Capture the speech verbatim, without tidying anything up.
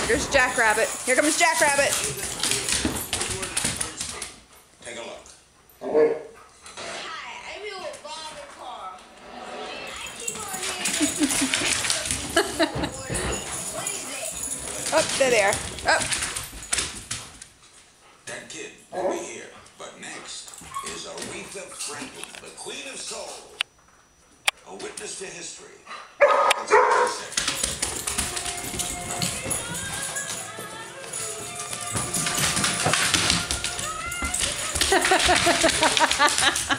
Here's Jackrabbit. Here comes Jackrabbit. Take a look. Hi, I'm your Barbie car. What is it? Oh, there they are. Oh. That kid will be here. But next is Aretha Franklin, the Queen of Soul. A witness to history. That's what she said.